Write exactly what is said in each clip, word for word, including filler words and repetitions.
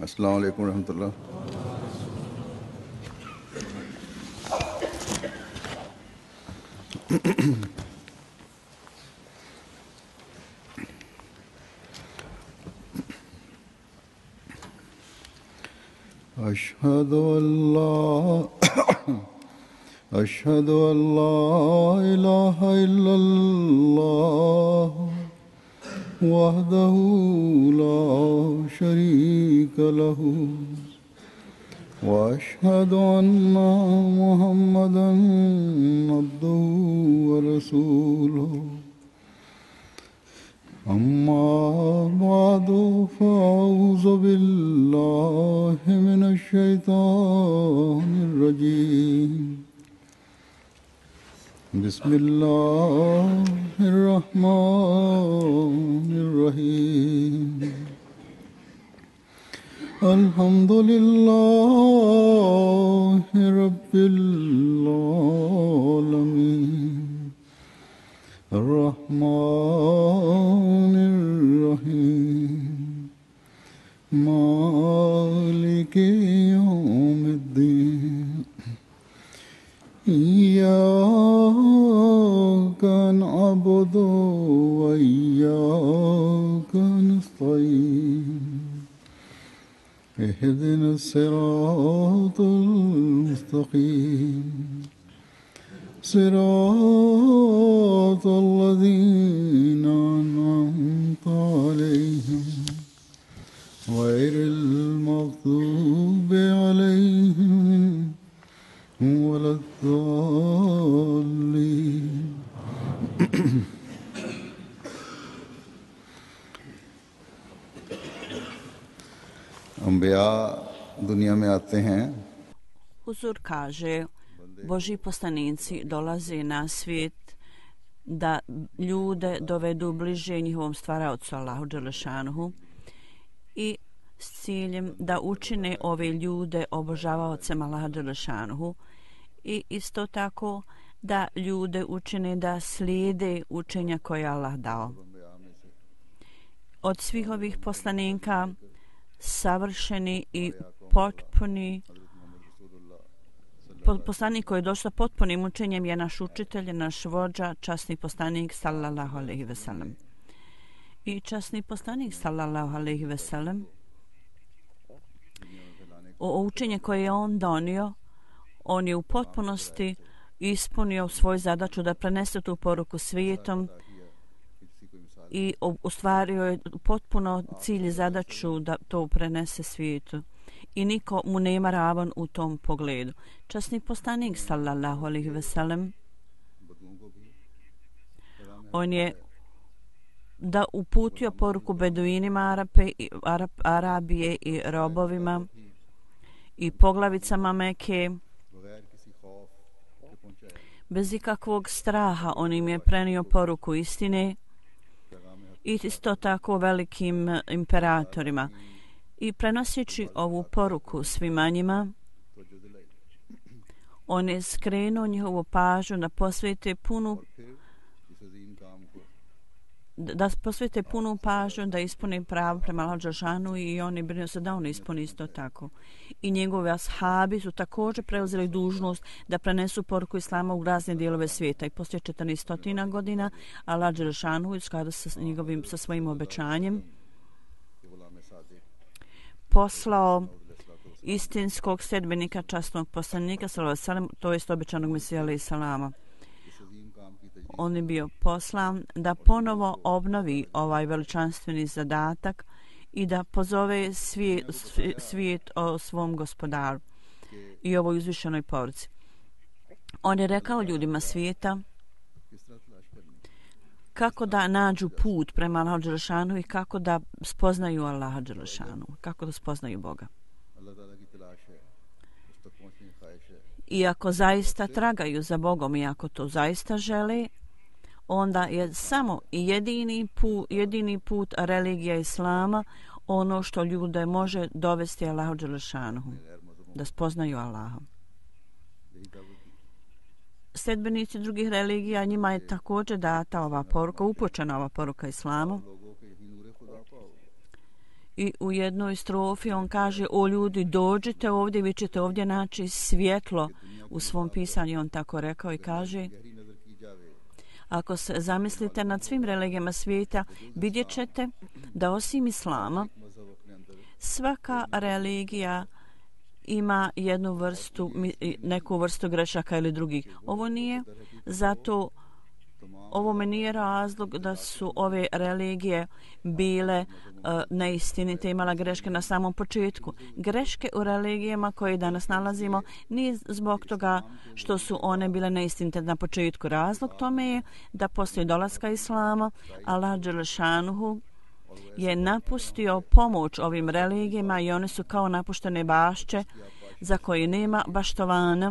अस्सलाम वालेकुम रहमतुल्लाह। अशहदु अल्ला अशहदु अल्ला इलाहा इल्लल्लाह वहदहु ला शरीका लहु व अशहदु अन्ना मुहम्मदन अब्दुहु व रसूलुहु अम्मा बादु फ़अऊज़ु बिल्लाहि मिनश शैतानिर रजीम बिस्मिल्लाहिर रहमानिर रहीम अल्हम्दुलिल्लाहि रब्बिल आलमीन अर्रहमानिर रहीम मालिकि यौमिद्दीन इय्याका नअबुदु व इय्याका नस्तईन इहदिनस सिरातल मुस्तकीम सिरातल लज़ीना अनअमता अलैहिम गैरिल मग़्दूबि अलैहिम वलद्दाल्लीन। अंबिया दुनिया में आते हैं। Huzur kaže, Božji poslanici dolaze na svijet da ljude dovedu bliže njihovom stvaraocu Allahu dželešanuhu i s ciljem da učine ove ljude obožavaocem Allaha dželešanuhu i isto tako da ljude učine da slijede učenja koje je Allah dao. Od svih ovih poslanika savršeni i potpuni poslanik koji je došao potpunim učenjem je naš učitelj, naš vođa, časni poslanik sallallahu alejhi ve sellem. I časni poslanik sallallahu alejhi ve sellem o učenje koje je on donio, on je u potpunosti ispunio svoju zadaću da prenese tu poruku svijetom i ostvario je potpuno cilj i zadaću da to prenese svijetu. I niko mu nema ravan u tom pogledu. Časni poslanik sallallahu alejhi ve sellem on je da uputio poruku beduinima Arape, Arab, Arabije i robovima i poglavicama Meke. Bez ikakvog straha on im je prenio poruku istine i isto tako velikim imperatorima. I prenoseći ovu poruku svima njima, on je skrenuo njihovu pažnju da posvete punu da posvete punu pažnju da ispuni pravo prema Allahu dželešanu i oni brinu se da on ispuni isto tako. I njegovi ashabi su također preuzeli dužnost da prenesu poruku islama u razne dijelove svijeta. I poslije četrnaest stotina godina Allah dželešanu u skladu sa njegovim sa svojim obećanjem poslao istinskog sedbenika časnog poslanika sallallahu alejhi ve sellem, to jest obećanog Mesija alejhi salama. On je bio poslan da ponovo obnovi ovaj veličanstveni zadatak i da pozove svijet, svijet o svom gospodaru i ovoj uzvišenoj poruci. On je rekao ljudima svijeta kako da nađu put prema Allahu dželešanu i kako da spoznaju Allaha dželešanu, kako da spoznaju Boga. I ako zaista tragaju za Bogom i ako to zaista žele, onda je samo i jedini put, jedini put religija Islama ono što ljude može dovesti Allahu dželešanu, da spoznaju Allaha. Sledbenici drugih religija, njima je također data ova poruka, upućena ova poruka Islamu. I u jednoj strofi on kaže: o ljudi, dođite ovdje, vi ćete ovdje naći svjetlo. U svom pisanju on tako rekao i kaže: ako se zamislite nad svim religijama svijeta, vidjet ćete da osim islama svaka religija ima jednu vrstu, neku vrstu grešaka ili drugih. Ovo nije zato, ovome nije razlog da su ove religije bile uh, neistinite, imala greške na samom početku. Greške u religijama koje danas nalazimo nije zbog toga što su one bile neistinite na početku. Razlog tome je da poslije dolaska islama Allah dželešanuhu je napustio pomoć ovim religijama i one su kao napuštene bašće za koje nema baštovana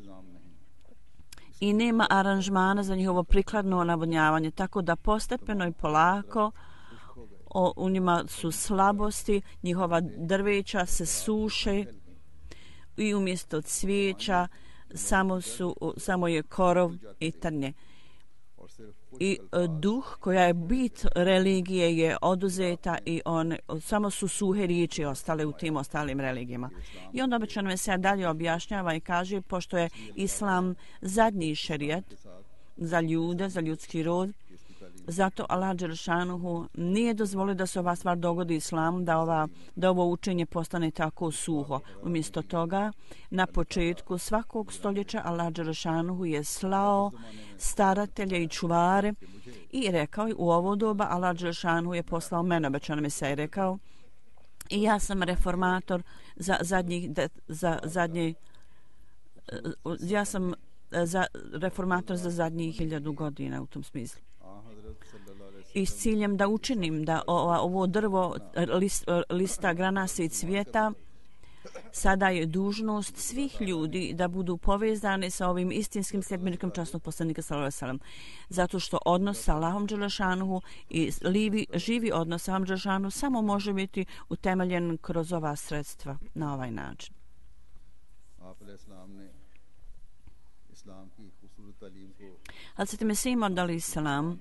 i nema aranžmana za njihovo prikladno navodnjavanje, tako da postepeno i polako o, u njima su slabosti, njihova drveća se suše i umjesto cvijeća samo, su, samo je korov i trnje. I duh koja je bit religije je oduzeta i one, samo su suhe riječi ostale u tim ostalim religijama. I onda obično me se dalje objašnjava i kaže, pošto je islam zadnji šerijat za ljude, za ljudski rod, zato Allah dželešanuhu nije dozvolio da se ova stvar dogodi islamu, da, ova, da ovo učenje postane tako suho. Umjesto toga, na početku svakog stoljeća Allah dželešanuhu je slao staratelje i čuvare i rekao, u ovo doba Allah dželešanuhu je poslao mene, obećano mi se i rekao, i ja sam reformator za zadnjih, za zadnji, ja sam za reformator za zadnjih hiljadu godina u tom smislu. I s ciljem da učinim da ovo drvo list, lista granasa i cvijeta sada je dužnost svih ljudi da budu povezani sa ovim istinskim sljedbenikom časnog poslanika sallallahu alejhi ve sellem, zato što odnos sa Allahom dželešanuhu i livi, živi odnos sa Allahom dželešanuhu samo može biti utemeljen kroz ova sredstva na ovaj način. Hazreti Mesih Maud alejhi selam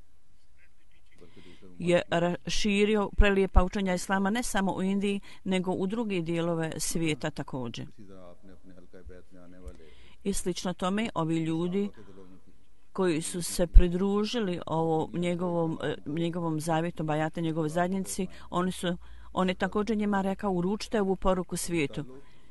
je širio prelijepa učenja islama ne samo u Indiji, nego u druge dijelove svijeta također. I slično tome, ovi ljudi koji su se pridružili ovo njegovom, njegovom zavjetu, bajate njegove zajednici, oni su, on je također njima rekao, uručite ovu poruku svijetu.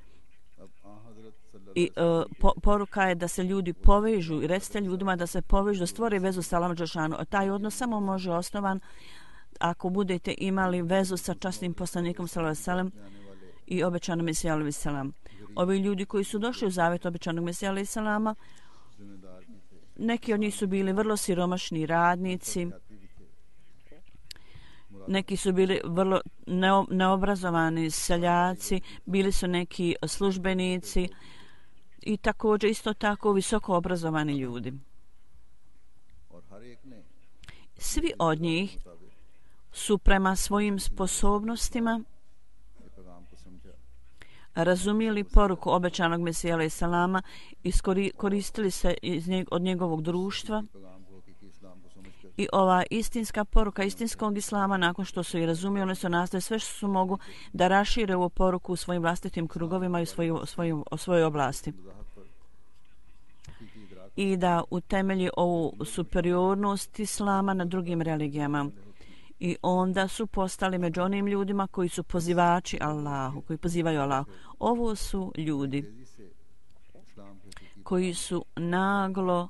I uh, po, poruka je da se ljudi povežu i recite ljudima da se povežu, da stvore vezu sa Allahom dželešanuhu. Taj odnos samo može osnovan ako budete imali vezu sa časnim poslanikom sallallahu alejhi ve sellem i obećanom Mesijom alejhi selam. Ovi ljudi koji su došli u zavjet obećanog Mesija alejhi selama, neki od njih su bili vrlo siromašni radnici, neki su bili vrlo neobrazovani seljaci, bili su neki službenici i također isto tako visoko obrazovani ljudi. Svi od njih su prema svojim sposobnostima razumijeli poruku obećanog Mesija alejhi selama i koristili se iz njeg, od njegovog društva. I ova istinska poruka istinskog islama, nakon što su i razumijeli, oni su nastavili sve što su mogu da rašire ovu poruku u svojim vlastitim krugovima i u svojoj, svojoj, svojoj oblasti. I da utemelji ovu superiornost islama na drugim religijama. I onda su postali među onim ljudima koji su pozivači Allahu, koji pozivaju Allahu. Ovo su ljudi koji su naglo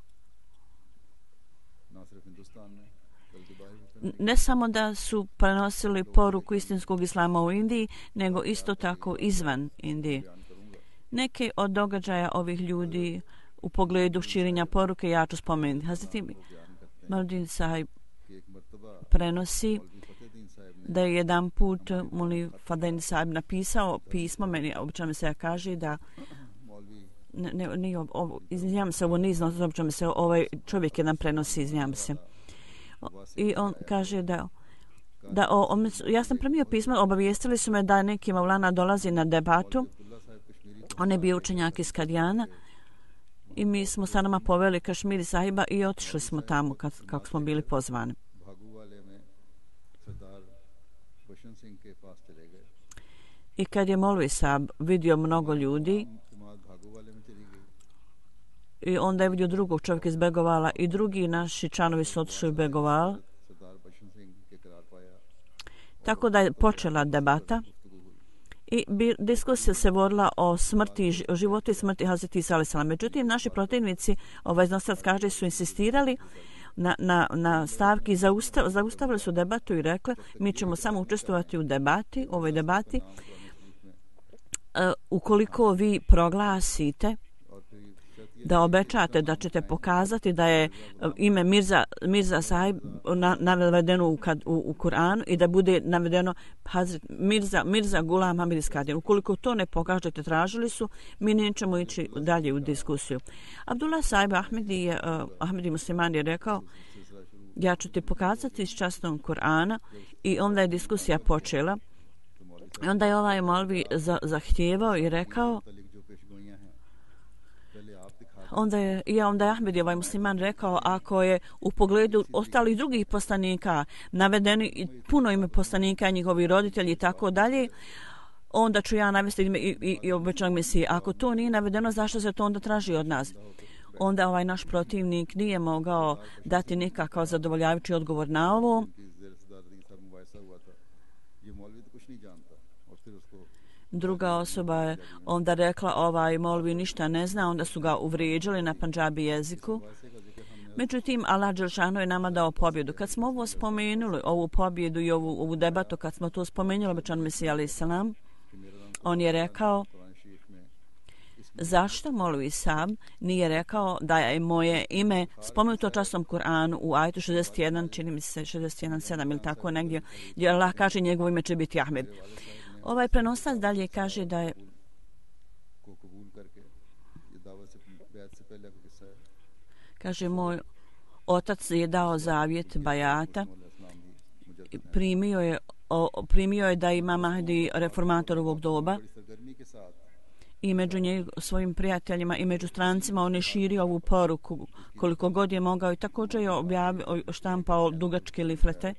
ne samo da su prenosili poruku istinskog islama u Indiji, nego isto tako izvan Indije. Neke od događaja ovih ljudi u pogledu širenja poruke ja ću spomenuti. Hazreti Mardin Sahib prenosi da je jedan put Muli Fadin Sahib napisao pismo, meni obično se kaže da ne, ne, ne, ovo, izvinjam se, ovo nije iznosno, obično se ovaj čovjek jedan prenosi, izvinjam se. I on kaže da, da o, on, ja sam primio pismo, obavijestili su me da neki Maulana dolazi na debatu. On je bio učenjak iz Kadijana i mi smo sa nama poveli Kašmiri Sahiba i otišli smo tamo kad, kako smo bili pozvani. I kad je Molvi Sab vidio mnogo ljudi, i onda je vidio drugog čovjeka iz Begovala i drugi naši članovi su otišli u Begoval. Tako da je počela debata i bi, diskusija se vodila o smrti, o životu i smrti Hazreti Isa alejhi selam. Međutim, naši protivnici, ovaj iznosilac kaže, su insistirali na, na, na stavki, zaustav, zaustavili su debatu i rekli mi ćemo samo učestvovati u debati, u ovoj debati uh, ukoliko vi proglasite da obećate da ćete pokazati da je ime Mirza, Mirza Sahib na, navedeno u, kad, u, u Kur'anu i da bude navedeno Hazret Mirza, Mirza Gulam Hamid Iskandar. Ukoliko to ne pokažete, tražili su, mi nećemo ići dalje u diskusiju. Abdullah Sahib Ahmedi, je, uh, Ahmedi musliman je rekao ja ću ti pokazati iz časnog Kur'ana i onda je diskusija počela. I onda je ovaj molvi za, zahtijevao i rekao Onda je, ja, onda je Ahmed, ovaj musliman, rekao ako je u pogledu ostalih drugih poslanika navedeni puno ime poslanika, njihovi roditelji i tako dalje, onda ću ja navesti ime i, i, i obećanog Mesije. Ako to nije navedeno, zašto se to onda traži od nas? Onda ovaj naš protivnik nije mogao dati nikakav zadovoljavajući odgovor na ovo. Druga osoba je onda rekla ovaj molvi ništa ne zna, onda su ga uvrijeđali na pandžabi jeziku. Međutim, Allah dželešanu je nama dao pobjedu. Kad smo ovo spomenuli, ovu pobjedu i ovu, ovu debatu, kad smo to spomenuli obećan Mesija alejhi selam, on je rekao zašto molvi sam nije rekao da je moje ime spomenuto časnom Kur'anu u ajetu šezdeset jedan, čini mi se šezdeset jedan sedam ili tako negdje, gdje Allah kaže njegovo ime će biti Ahmed. Ovaj prenosac dalje kaže da je kaže moj otac je dao zavjet bajata, primio je, o, primio je da ima Mahdi reformator ovog doba i među njeg, svojim prijateljima i među strancima on je širio ovu poruku koliko god je mogao i također je objavio, štampao dugačke liflete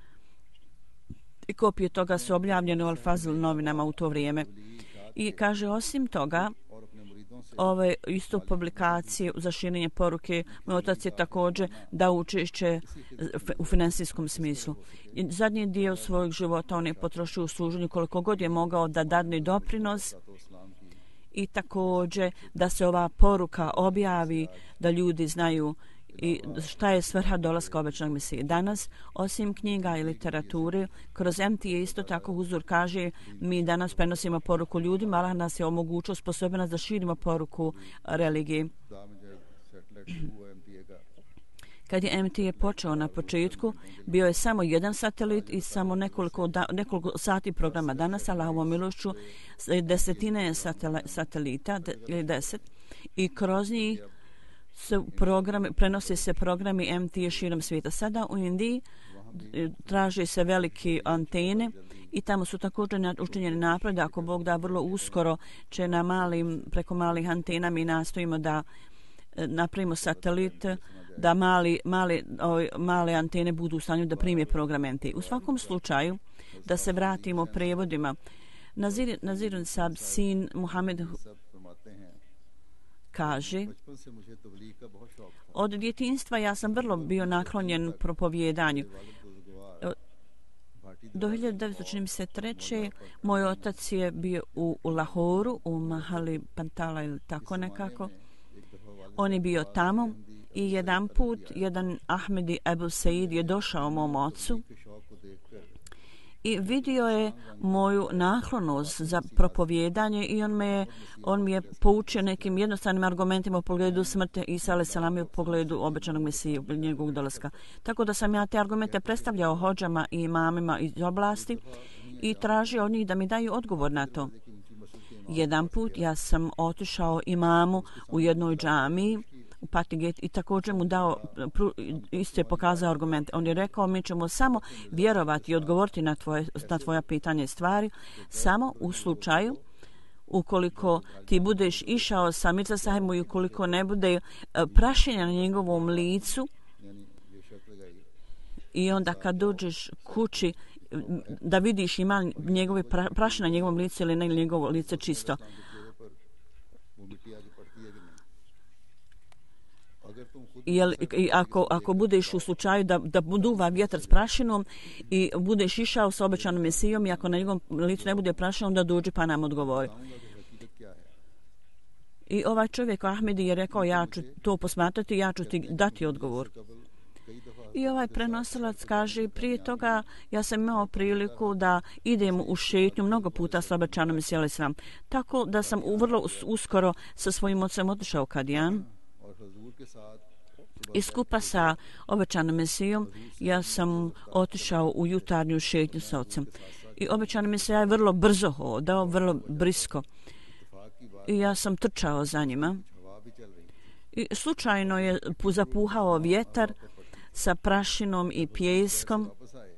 i kopije toga su objavljene u Al-Fazl novinama u to vrijeme. I kaže, osim toga, ove isto publikacije za širenje poruke, moj otac je također dao učešće u finansijskom smislu. I zadnji dio svojeg života on je potrošio u služenju koliko god je mogao da dadne doprinos i također da se ova poruka objavi, da ljudi znaju i šta je svrha dolaska obećanog Mesije. Danas, osim knjiga i literature, kroz M T je isto tako Huzur kaže, mi danas prenosimo poruku ljudima, Allah nas je omogućio, sposobno nas da širimo poruku religije. Kad je M T je počeo na početku, bio je samo jedan satelit i samo nekoliko, da, nekoliko sati programa. Danas, Allahovom milošću, desetine satelita, ili deset, i kroz njih se programi, prenose se programi M T širom svijeta. Sada u Indiji traže se velike antene i tamo su također učinjeni naprede. Ako Bog da, vrlo uskoro će na malim, preko malih antena mi nastojimo da napravimo satelit, da mali, mali, ove, male antene budu u stanju da prime program M T. U svakom slučaju, da se vratimo prevodima, Nazir, Nazirun Sab, sin Muhammed kaže, od djetinjstva ja sam vrlo bio naklonjen propovjedanju. Do hiljadu devetsto treće. moj otac je bio u, u Lahoru, u Mahali Pantala ili tako nekako. On je bio tamo i jedan put jedan Ahmedi Ebu Said je došao mom ocu i vidio je moju naklonost za propovjedanje i on me je, on mi je poučio nekim jednostavnim argumentima u pogledu smrti Isa alejhi selam i u pogledu obećanog Mesije, njegovog dolaska. Tako da sam ja te argumente predstavljao hodžama i imamima iz oblasti i tražio od njih da mi daju odgovor na to. Jedan put ja sam otišao imamu u jednoj džamiji u Patiget i također mu dao, isto je pokazao argument. On je rekao, mi ćemo samo vjerovati i odgovoriti na, tvoje, na tvoja pitanja i stvari samo u slučaju ukoliko ti budeš išao sa Mirza Sahibom i ukoliko ne bude prašenja na njegovom licu i onda kad dođeš kući da vidiš ima li njegove pra, prašine na njegovom licu ili ne, njegovo lice čisto. Jel, ako, ako budeš u slučaju da, da duva vjetar s prašinom i budeš išao s obećanom Mesijom i ako na njegovom licu ne bude prašina, onda dođi pa nam odgovori. I ovaj čovjek Ahmedi je rekao, ja ću to posmatrati, ja ću ti dati odgovor. I ovaj prenosilac kaže, prije toga ja sam imao priliku da idem u šetnju mnogo puta s obećanom Mesijom, tako da sam vrlo uskoro sa svojim ocem otišao u Kadijan. I skupa sa obećanom Mesijom ja sam otišao u jutarnju šetnju sa ocem. I obećana Mesija je vrlo brzo hodao, vrlo brisko. I ja sam trčao za njima. I slučajno je zapuhao vjetar sa prašinom i pijeskom,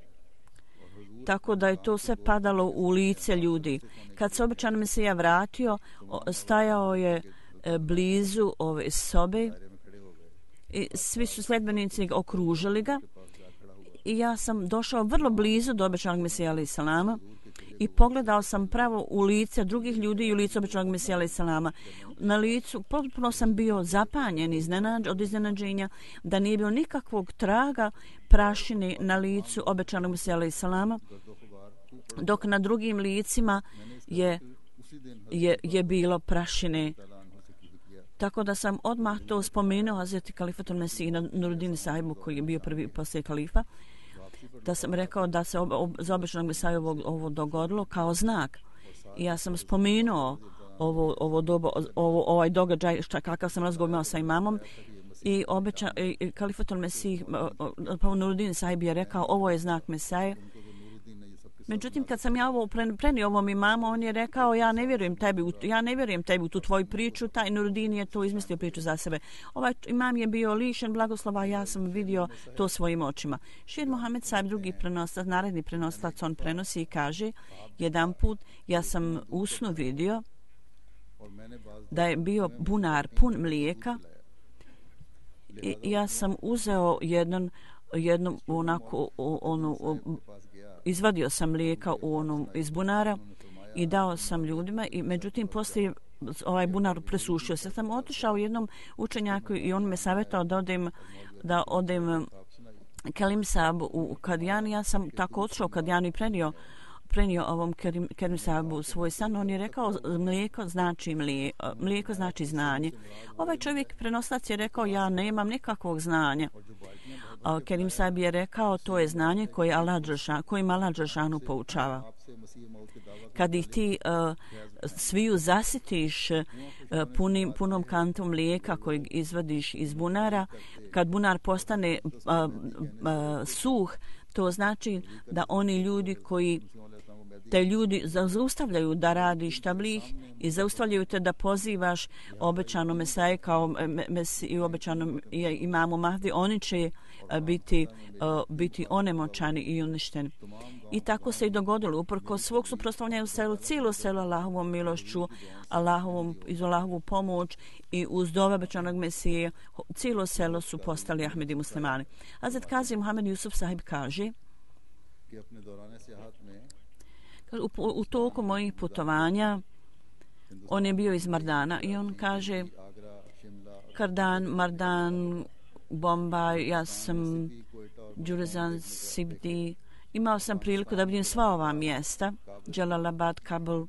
tako da je to sve padalo u lice ljudi. Kad se obećana Mesija vratio, stajao je blizu ove sobe i svi su sledbenici okružili ga i ja sam došao vrlo blizu do obećanog Mesija alaih salama i pogledao sam pravo u lice drugih ljudi i u lice obećanog Mesija alaih salama. Na licu potpuno sam bio zapanjen iznenađ, od iznenađenja da nije bilo nikakvog traga prašine na licu obećanog Mesija alaih salama, dok na drugim licima je, je, je bilo prašine. Tako da sam odmah to spomenuo Hazreti Kalifatul Mesih Nurudin sahibu koji je bio prvi poslije kalifa, da sam rekao da se ob, ob, za običnog Mesaju ovo, ovo dogodilo kao znak. I ja sam spomenuo ovo, ovo dobo, ovo, ovaj događaj, šta, kakav sam razgovor imao sa imamom i obeća, i Kalifatul Mesih Nurudin sahib je rekao ovo je znak Mesaje. Međutim, kad sam ja ovo prenio ovom imamu, on je rekao, ja ne vjerujem tebi, ja ne vjerujem tebi u tu tvoju priču, taj Nurudin je to izmislio priču za sebe. Ovaj imam je bio lišen blagoslova, ja sam vidio to svojim očima. Šir Mohamed Saib, drugi prenoslac, naredni prenoslac, on prenosi i kaže, jedan put ja sam u snu vidio da je bio bunar pun mlijeka i ja sam uzeo jedan, jednu onako, onu, izvadio sam mlijeka u onom iz bunara i dao sam ljudima i međutim poslije ovaj bunar presušio se. Sam otišao jednom učenjaku i on me savjetao da odem da odem Kelim Sabu u Kadijan. Ja sam tako otišao u Kadijan i prenio prenio ovom Kerim, Kerim Sabu svoj san. On je rekao mlijeko znači mlijeko, mlijeko znači znanje. Ovaj čovjek prenoslac je rekao ja nemam nikakvog znanja. Kerim Sahib je rekao to je znanje koje Allah Đelšanu, kojim Allah Đelšanu poučava. Kad ih ti uh, sviju zasitiš uh, punim, punom kantom mlijeka kojeg izvadiš iz bunara, kad bunar postane uh, uh, suh, to znači da oni ljudi koji te ljudi zaustavljaju da radiš tablih i zaustavljaju te da pozivaš obećano Mesaje kao mes, i obećano imamu Mahdi, oni će biti, uh, biti onemoćani i uništeni. I tako se i dogodilo. Uprko svog suprotstavljanja u selu, cijelo selo Allahovom milošću, Allahovom, iz Allahovu pomoć i uz dove obećanog Mesije, cijelo selo su postali Ahmedi muslimani. Hazret Kazi Muhammed Yusuf sahib kaže, u, u toku mojih putovanja on je bio iz Mardana i on kaže Kardan, Mardan, Bombaj, ja sam Džurazan, Sibdi. Imao sam priliku da vidim sva ova mjesta, Jalalabad, Kabul,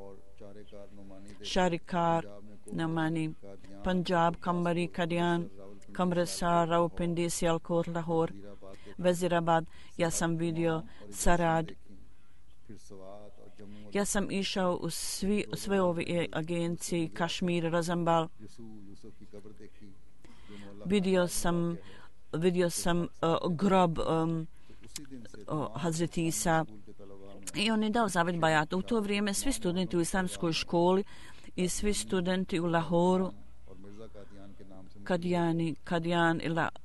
Sharikar, Namani, Punjab, Kambari, Kadian, Kamrasar, Rawalpindi, Sialkot, Lahore, Vezirabad. Ja sam vidio Sarad. Ja sam išao u svi, sve ove agencije, Kašmir, Razambal. Vidio sam, vidio sam uh, grob um, uh, Hazreti Isa i on je dao zavet bajata. U to vrijeme svi studenti u islamskoj školi i svi studenti u Lahoru, Kadijani, Kadijan i La...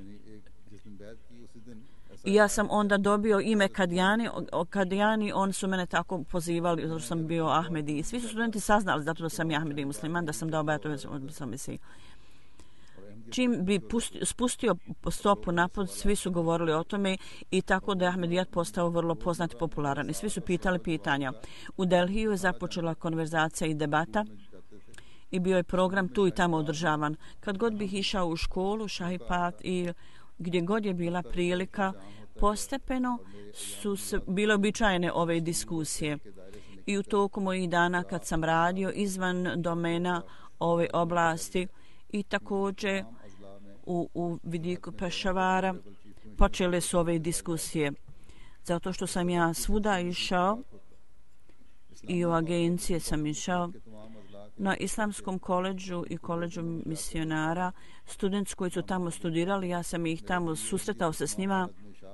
I ja sam onda dobio ime Kadijani, Kadijani, on su mene tako pozivali, zato sam bio Ahmedi. Svi su studenti saznali zato da sam ja Ahmedi musliman, da sam dao bajatu od sam Mesiji. čim bi pustio, spustio stopu napod, svi su govorili o tome i tako da je Ahmedijat postao vrlo poznat i popularan. I svi su pitali pitanja. U Delhiju je započela konverzacija i debata i bio je program tu i tamo održavan. Kad god bih išao u školu, Šahipat i gdje god je bila prilika, postepeno su se bile običajene ove diskusije. I u toku mojih dana kad sam radio izvan domena ove oblasti i također u, u vidiku Pešavara počele su ove diskusije. Zato što sam ja svuda išao i u agencije sam išao na Islamskom koledžu i koledžu misionara, studenti koji su tamo studirali, ja sam ih tamo susretao se s njima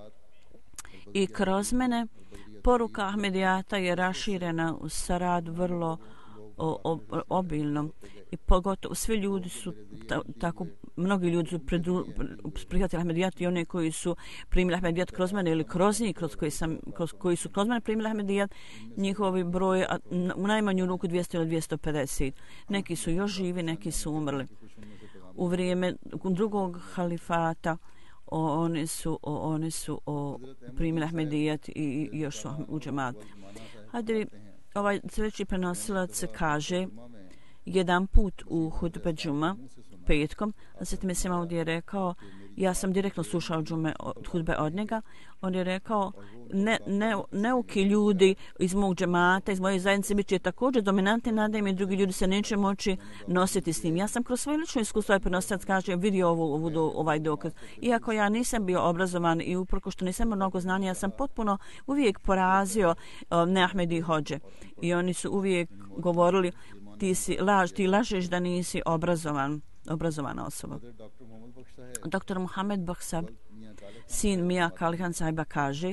i kroz mene poruka Ahmedijata je raširena u Sarad vrlo o, o, obilno i pogotovo svi ljudi su ta, tako, mnogi ljudi su predru, prihvatili Ahmedijat i one koji su primili Ahmedijat kroz mene ili kroz njih kroz koji, sam, kroz, koji su kroz mene primili Ahmedijat, njihovi broj u najmanju ruku dvjesto ili dvjesto pedeset. Neki su još živi, neki su umrli. U vrijeme drugog halifata o, oni su, o, oni su o, primili Ahmedijat i, i još su u džemat. Hajde, ovaj sljedeći prenosilac kaže jedan put u hudbe džuma petkom, a sad mi se ovdje je rekao, ja sam direktno slušao džume od hudbe od njega, on je rekao ne, ne, neuki ljudi iz mog džemata, iz moje zajednice bit će također dominantni nadam i drugi ljudi se neće moći nositi s njim. Ja sam kroz svoje lično iskustvo ovaj prenosilac kaže vidio ovu, ovu do, ovaj dokaz. Iako ja nisam bio obrazovan i uprko što nisam mnogo znanja, ja sam potpuno uvijek porazio uh, neahmedi hođe. I oni su uvijek govorili ti si laž, ti lažeš da nisi obrazovan, obrazovana osoba. Doktor Muhammed Bakhsab, sin Mija Kalihan sahiba kaže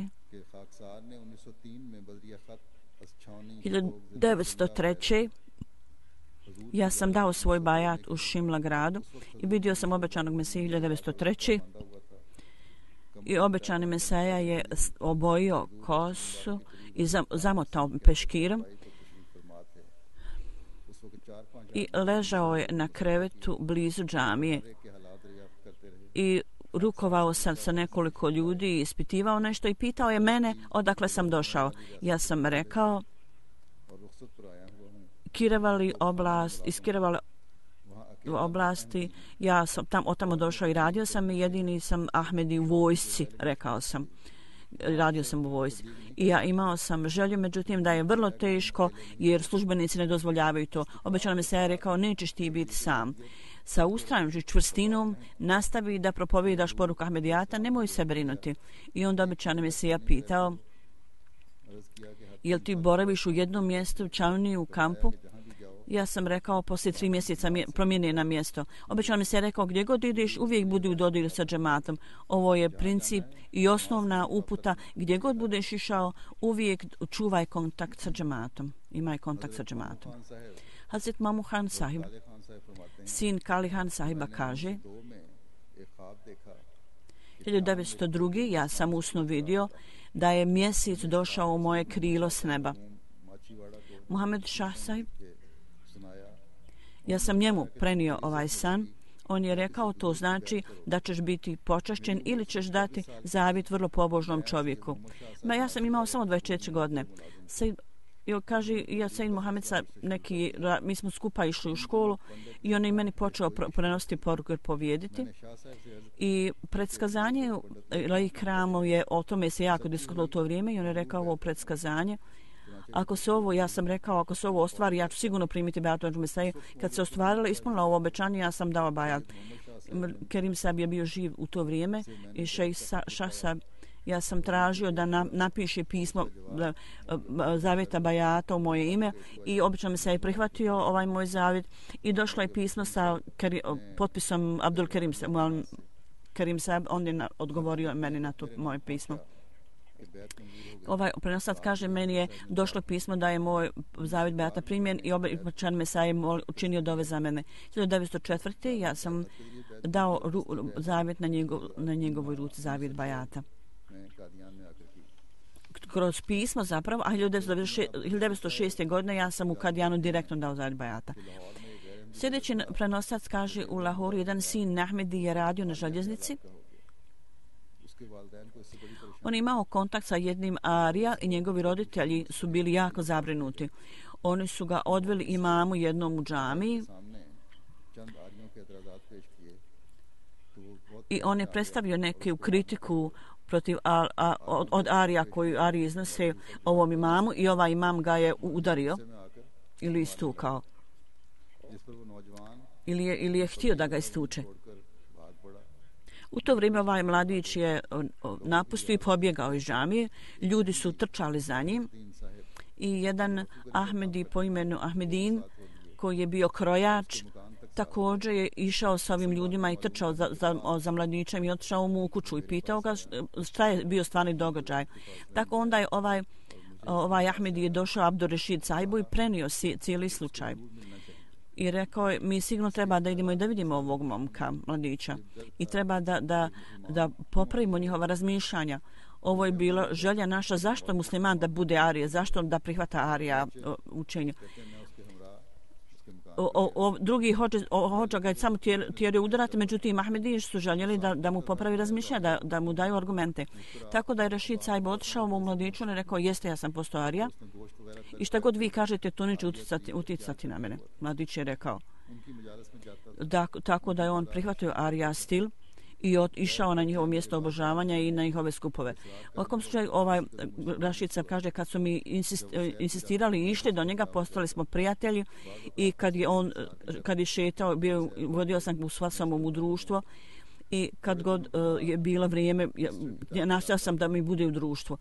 hiljadu devetsto treće. ja sam dao svoj bajat u Šimla gradu i vidio sam obećanog Mesiju hiljadu devetsto treće. i obećani Mesaja je obojio kosu i zamotao peškirom i ležao je na krevetu blizu džamije i rukovao sam sa nekoliko ljudi i ispitivao nešto i pitao je mene odakle sam došao. Ja sam rekao Kirevali oblast, iz Kirevali oblasti, ja sam tam, otamo došao i radio sam i jedini sam Ahmedi u vojsci, rekao sam. Radio sam u vojsci. I ja imao sam želju, međutim da je vrlo teško jer službenici ne dozvoljavaju to. Obećano mi se je rekao, nećeš ti biti sam. Sa ustrajnošću čvrstinom nastavi da propovidaš poruku Ahmedijata, nemoj se brinuti. I onda obećano mi se ja pitao, jel ti boraviš u jednom mjestu u Čavni u kampu? Ja sam rekao, poslije tri mjeseca promijeni na mjesto. Obećano mi se je rekao, gdje god ideš, uvijek budi u dodiru sa džematom. Ovo je princip i osnovna uputa. Gdje god budeš išao, uvijek čuvaj kontakt sa džematom. Imaj kontakt sa džematom. Hazret Mamu Han sahib, sin Kali Han sahiba kaže, hiljadu devetsto druge. ja sam usno vidio da je mjesec došao u moje krilo s neba. Muhammed Šah sahib, ja sam njemu prenio ovaj san. On je rekao, to znači da ćeš biti počašćen ili ćeš dati zavjet vrlo pobožnom čovjeku. Ma ja sam imao samo dvadeset četiri godine. Sejid, jo, kaže, ja Sejid Mohamed sa neki, mi smo skupa išli u školu i on je meni počeo prenositi poruku jer povijediti. I predskazanje Laik Kramov je, o tome se jako diskutovalo u to vrijeme i on je rekao ovo predskazanje. Ako se ovo, ja sam rekao, ako se ovo ostvari, ja ću sigurno primiti bajat od Mesaje. Kad se ostvarila, ispunila ovo obećanje, ja sam dao bajat. Kerim Sab je bio živ u to vrijeme i Šejh Šah Sab, ja sam tražio da na, napiše pismo da, zavjeta bajata u moje ime i obično mi se je prihvatio ovaj moj zavjet i došlo je pismo sa keri, potpisom Abdul Kerim Sab, Kerim Sab, on je na, odgovorio meni na to moje pismo. Ovaj prenosac kaže, meni je došlo pismo da je moj zavjet bajata primjen i obećan Mesaj učinio dove za mene. hiljadu devetsto četvrte. ja sam dao ru, zavjet na, njegov, na njegovoj ruci, zavjet bajata. Kroz pismo zapravo, a hiljadu devetsto šeste. godine ja sam u Kadijanu direktno dao zavjet bajata. Sljedeći prenosac kaže u Lahoru jedan sin Ahmedi je radio na željeznici. On je imao kontakt sa jednim Arija i njegovi roditelji su bili jako zabrinuti. Oni su ga odveli imamu jednom u džamiji i on je predstavio neku kritiku protiv a, a, od, od Arija koju Ari iznose ovom imamu i ovaj imam ga je udario ili istukao ili je, ili je htio da ga istuče. U to vrijeme ovaj mladić je napustio i pobjegao iz džamije. Ljudi su trčali za njim i jedan Ahmedi po imenu Ahmedin koji je bio krojač također je išao sa ovim ljudima i trčao za, za, za mladićem i otišao mu u kuću i pitao ga šta je bio stvarni događaj. Tako onda je ovaj, ovaj Ahmedi je došao Abdurešid Sahibu i prenio si, cijeli slučaj. I rekao je, mi sigurno treba da idemo i da vidimo ovog momka, mladića. I treba da, da, da popravimo njihova razmišljanja. Ovo je bilo želja naša, zašto musliman da bude Arija, zašto da prihvata Arija učenje. O, o, o, drugi hoće, hoće ga samo tjeri udarati, međutim Ahmedi su željeli da, da mu popravi razmišljanja, da, da mu daju argumente. Tako da je Rashid Saib otišao u mladiću i rekao, jeste, ja sam postao Arija i šta god vi kažete, to neće uticati, uticati na mene. Mladić je rekao. Da, tako da je on prihvatio Arija stil i od, išao na njihovo mjesto obožavanja i na njihove skupove. U ovom slučaju ovaj Rashid Saib kaže, kad su mi insist, insistirali i išli do njega, postali smo prijatelji i kad je on kad je šetao, bio, vodio sam u sva samom u društvo i kad god uh, je bilo vrijeme, ja, nastojao sam da mi bude u društvu.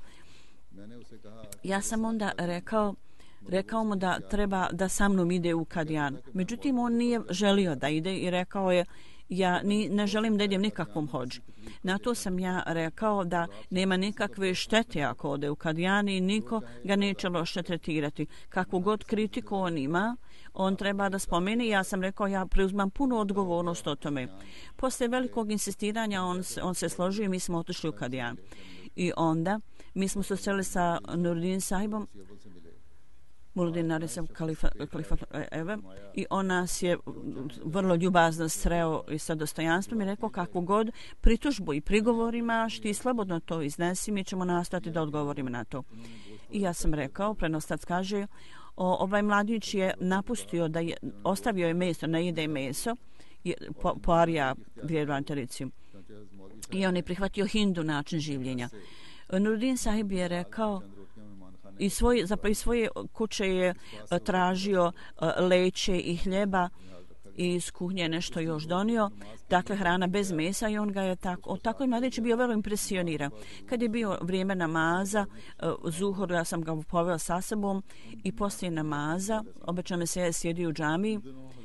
Ja sam onda rekao rekao mu da treba da sa mnom ide u Kadijan. Međutim, on nije želio da ide i rekao je, ja ni, ne želim da idem nikakvom hođi. Na to sam ja rekao da nema nikakve štete ako ode u Kadijan i niko ga neće loše tretirati. Kakvu god kritiku on ima, on treba da spomeni. Ja sam rekao, ja preuzmam punu odgovornost o tome. Posle velikog insistiranja on, on se složio i mi smo otišli u Kadijan. I onda mi smo se sreli sa Nuruddin Sahibom, Muludin Narisem Kalifa, Kalifa Eve, i on nas je vrlo ljubazno sreo i sa dostojanstvom i rekao, kakvu god pritužbu i prigovor imaš, ti slobodno to iznesi, mi ćemo nastati da odgovorimo na to. I ja sam rekao, prenostac kaže, o, ovaj mladić je napustio, da je, ostavio je meso, ne jede meso, je, po, po Arija vjerovan tradiciju. I on je prihvatio hindu način življenja. Nuruddin Sahib je rekao, i svoje, zapravo iz svoje kuće je tražio leće i hljeba i iz kuhnje nešto još donio, dakle hrana bez mesa i on ga je tako, o tako i mladić je bio vrlo impresioniran. Kad je bio vrijeme namaza, zuhur, ja sam ga poveo sa sobom i poslije namaza, obično se je sjedio u džamiji.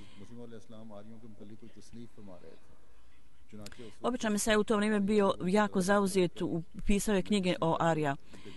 Obično se je u to vrijeme bio jako zauzet, pisao je knjige o Arija.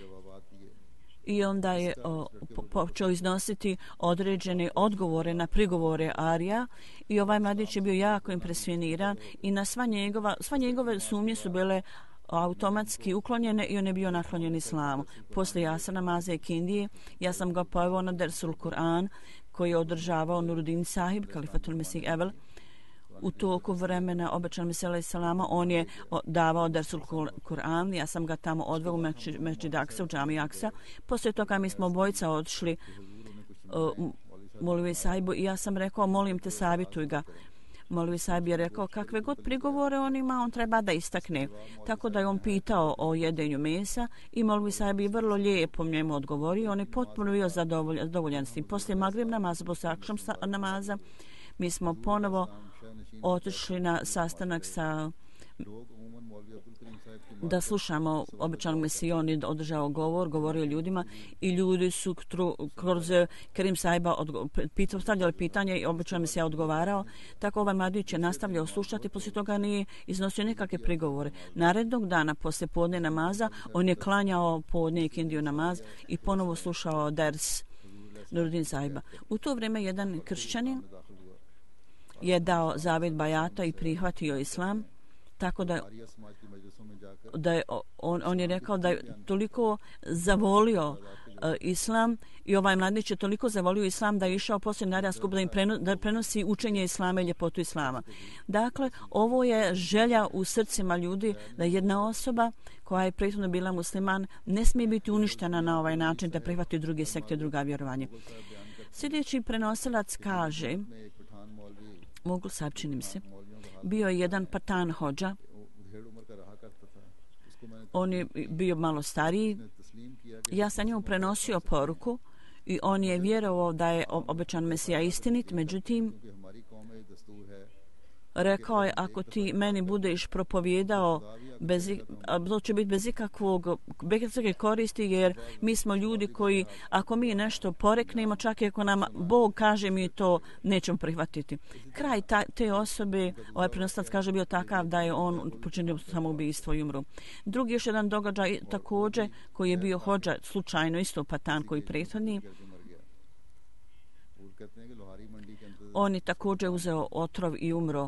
I onda je o, po, počeo iznositi određene odgovore na prigovore Arija i ovaj mladić je bio jako impresioniran i na sva, njegova, sva njegove sumnje su bile automatski uklonjene i on je bio naklonjen islamu. Poslije jasa namaza i kindije ja sam ga poveo na Dersul Kur'an koji je održavao Nuruddin Sahib, Kalifatul Mesih Evel. U toku vremena obećan Mesih salama on je davao Dersul Kur'an, ja sam ga tamo odveo u Mečid Aksa, u džami Aksa. Poslije toga mi smo obojica odšli uh, Moluvi Sahibu i ja sam rekao, molim te, savjetuj ga. Moluvi Sahib je rekao, kakve god prigovore on ima, on treba da istakne. Tako da je on pitao o jedenju mesa i Moluvi Sahib je vrlo lijepo njemu odgovorio, on je potpuno bio zadovoljan, zadovoljan s tim. Poslije Magrib namaza, poslije Akšam namaza, mi smo ponovo otišli na sastanak sa da slušamo obećanog Mesiju. On je održao govor, govorio ljudima i ljudi su kroz Kerim Sahiba postavljali pitanje i obećanog Mesija odgovarao. Tako ovaj mladić je nastavljao slušati, poslije toga nije iznosio nikakve prigovore. Narednog dana, poslije podne namaza, on je klanjao podne i kindiju namaz i ponovo slušao ders Nuruddin Sahiba. U to vrijeme jedan kršćanin je dao zavjet bajata i prihvatio islam, tako da, da je, on, on je rekao da je toliko zavolio uh, islam i ovaj mladić je toliko zavolio islam da je išao poslije nareda skupa da im preno, da prenosi učenje islama i ljepotu islama. Dakle, ovo je želja u srcima ljudi da jedna osoba koja je prethodno bila musliman ne smije biti uništena na ovaj način da prihvati druge sekte, druga vjerovanja. Sljedeći prenosilac kaže, mogu sad činim se, bio je jedan patan hodža, on je bio malo stariji, ja sam njemu prenosio poruku i on je vjerovao da je obećan Mesija istinit, međutim rekao je ako ti meni budeš propovijedao bez, to će biti bez ikakvog bez ikakve koristi jer mi smo ljudi koji ako mi nešto poreknemo čak i ako nam Bog kaže mi to nećemo prihvatiti. Kraj ta, te osobe, ovaj prenosilac kaže bio takav da je on počinio samoubistvo i umro. Drugi još jedan događaj također koji je bio hodža slučajno isto patan koji prethodni. On je također uzeo otrov i umro.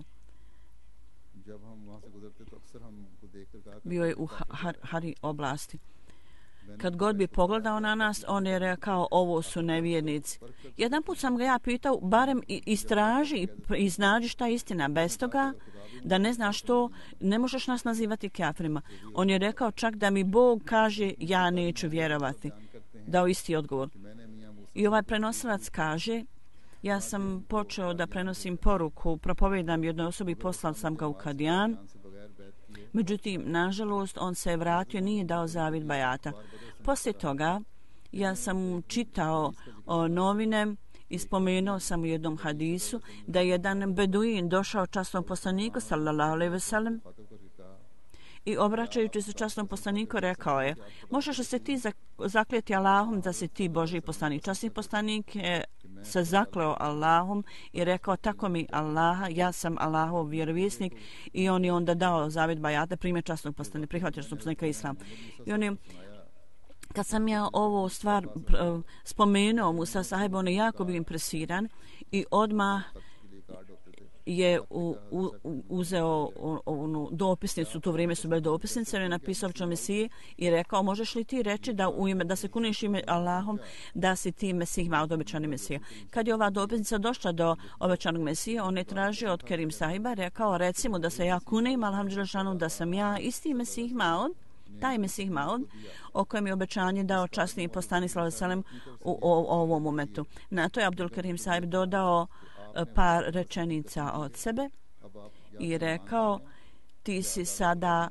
Bio je u har, Hari oblasti. Kad god bi pogledao na nas, on je rekao ovo su nevjernici. Jedan put sam ga ja pitao, barem istraži i iznađi šta je istina. Bez toga, da ne znaš to, ne možeš nas nazivati kafirima. On je rekao čak da mi Bog kaže ja neću vjerovati. Dao isti odgovor. I ovaj prenosilac kaže, ja sam počeo da prenosim poruku, propovedam jednoj osobi, poslao sam ga u Kadijan. Međutim, nažalost, on se je vratio, nije dao zavid bajata. Poslije toga, ja sam čitao o, novine i spomenuo sam u jednom hadisu da je jedan beduin došao časnom poslaniku, sallallahu alejhi ve sellem, i obraćajući se časnom poslaniku rekao je, možeš li se ti zakljeti Allahom da si ti Božji poslanik? Časni poslanik je se zakleo Allahom i rekao tako mi Allaha, ja sam Allahov vjerovjesnik i on je onda dao zavet bajata, primjer časnog poslanika, prihvatio časnog poslanika islam. I on je, kad sam ja ovo stvar spomenuo mu sa sahibom, on je jako bio impresiran i odmah je u, u, uzeo onu dopisnicu, u to vrijeme su bile dopisnice, on je napisao obećanog Mesije i rekao, možeš li ti reći da u ime, da se kuniš ime Allahom, da si ti Mesih Maud, obećani Mesija. Kad je ova dopisnica došla do obećanog Mesije, on je tražio od Kerim sahiba, rekao, recimo da se ja kunim, alhamdulillah, da sam ja isti Mesih Maud, taj Mesih Maud, o kojem je obećanje dao časni poslanik sallallahu alejhi ve sellem u, u, u ovom momentu. Na to je Abdul Kerim sahib dodao par rečenica od sebe i rekao, ti si sada